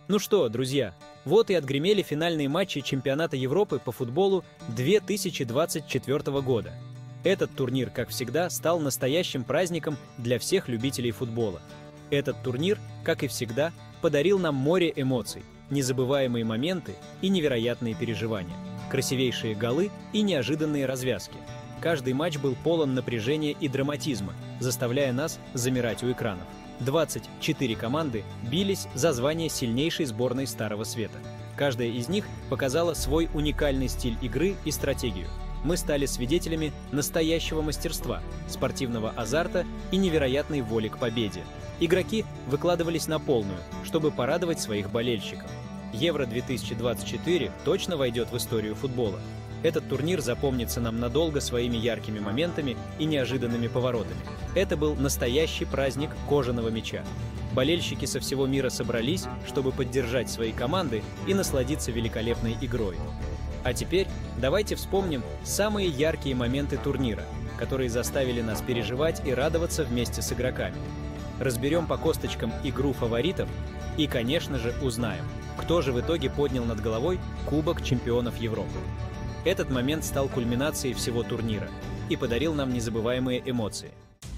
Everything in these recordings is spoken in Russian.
Ну что, друзья, вот и отгремели финальные матчи чемпионата Европы по футболу 2024 года. Этот турнир, как всегда, стал настоящим праздником для всех любителей футбола. Этот турнир, как и всегда, подарил нам море эмоций, незабываемые моменты и невероятные переживания, красивейшие голы и неожиданные развязки. Каждый матч был полон напряжения и драматизма, заставляя нас замирать у экранов. 24 команды бились за звание сильнейшей сборной Старого Света. Каждая из них показала свой уникальный стиль игры и стратегию. Мы стали свидетелями настоящего мастерства, спортивного азарта и невероятной воли к победе. Игроки выкладывались на полную, чтобы порадовать своих болельщиков. Евро-2024 точно войдет в историю футбола. Этот турнир запомнится нам надолго своими яркими моментами и неожиданными поворотами. Это был настоящий праздник кожаного мяча. Болельщики со всего мира собрались, чтобы поддержать свои команды и насладиться великолепной игрой. А теперь давайте вспомним самые яркие моменты турнира, которые заставили нас переживать и радоваться вместе с игроками. Разберем по косточкам игру фаворитов и, конечно же, узнаем, кто же в итоге поднял над головой Кубок чемпионов Европы. Этот момент стал кульминацией всего турнира и подарил нам незабываемые эмоции.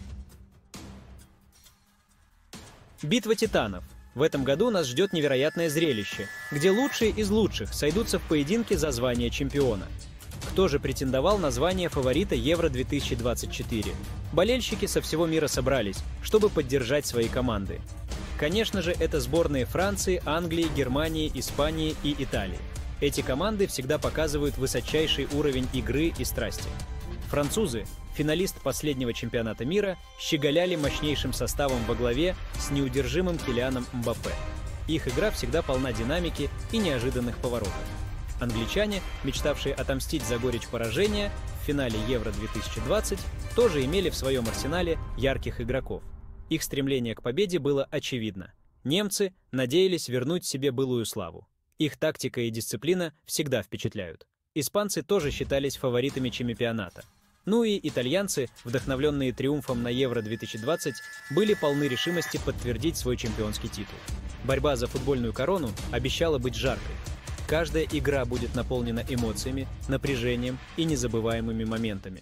Битва титанов. В этом году нас ждет невероятное зрелище, где лучшие из лучших сойдутся в поединке за звание чемпиона. Кто же претендовал на звание фаворита Евро-2024? Болельщики со всего мира собрались, чтобы поддержать свои команды. Конечно же, это сборные Франции, Англии, Германии, Испании и Италии. Эти команды всегда показывают высочайший уровень игры и страсти. Французы, финалист последнего чемпионата мира, щеголяли мощнейшим составом во главе с неудержимым Килианом Мбаппе. Их игра всегда полна динамики и неожиданных поворотов. Англичане, мечтавшие отомстить за горечь поражения в финале Евро-2020, тоже имели в своем арсенале ярких игроков. Их стремление к победе было очевидно. Немцы надеялись вернуть себе былую славу. Их тактика и дисциплина всегда впечатляют. Испанцы тоже считались фаворитами чемпионата. Ну и итальянцы, вдохновленные триумфом на Евро-2020, были полны решимости подтвердить свой чемпионский титул. Борьба за футбольную корону обещала быть жаркой. Каждая игра будет наполнена эмоциями, напряжением и незабываемыми моментами.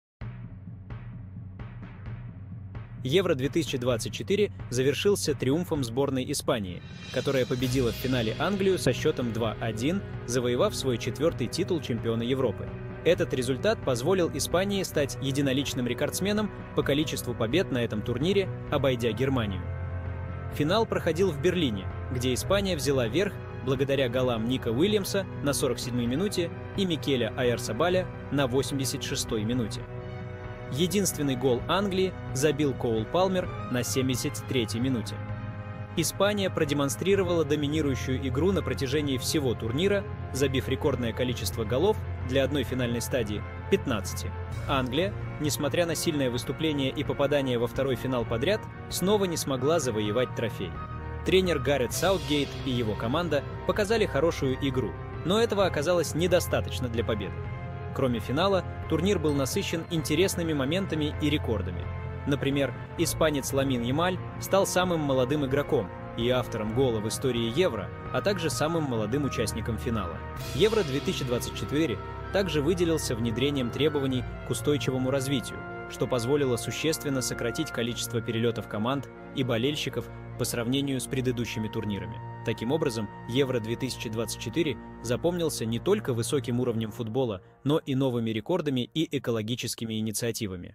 Евро-2024 завершился триумфом сборной Испании, которая победила в финале Англию со счетом 2-1, завоевав свой 4-й титул чемпиона Европы. Этот результат позволил Испании стать единоличным рекордсменом по количеству побед на этом турнире, обойдя Германию. Финал проходил в Берлине, где Испания взяла верх благодаря голам Ника Уильямса на 47-й минуте и Микеля Ойярсабаля на 86-й минуте. Единственный гол Англии забил Коул Палмер на 73-й минуте. Испания продемонстрировала доминирующую игру на протяжении всего турнира, забив рекордное количество голов для одной финальной стадии – 15. Англия, несмотря на сильное выступление и попадание во второй финал подряд, снова не смогла завоевать трофей. Тренер Гарет Саутгейт и его команда показали хорошую игру, но этого оказалось недостаточно для победы. Кроме финала, турнир был насыщен интересными моментами и рекордами. Например, испанец Ламин Ямаль стал самым молодым игроком и автором гола в истории Евро, а также самым молодым участником финала. Евро-2024 также выделился внедрением требований к устойчивому развитию, что позволило существенно сократить количество перелетов команд и болельщиков по сравнению с предыдущими турнирами. Таким образом, Евро-2024 запомнился не только высоким уровнем футбола, но и новыми рекордами и экологическими инициативами.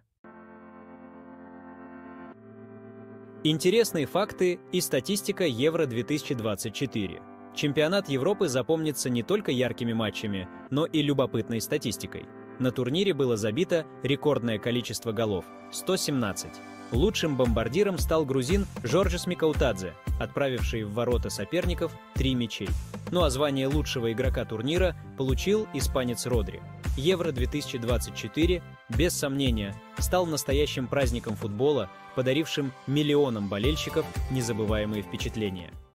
Интересные факты и статистика Евро-2024. Чемпионат Европы запомнится не только яркими матчами, но и любопытной статистикой. На турнире было забито рекордное количество голов – 117. Лучшим бомбардиром стал грузин Жоржес Микаутадзе, отправивший в ворота соперников 3 мячей. Ну а звание лучшего игрока турнира получил испанец Родри. Евро-2024, без сомнения, стал настоящим праздником футбола, подарившим миллионам болельщиков незабываемые впечатления.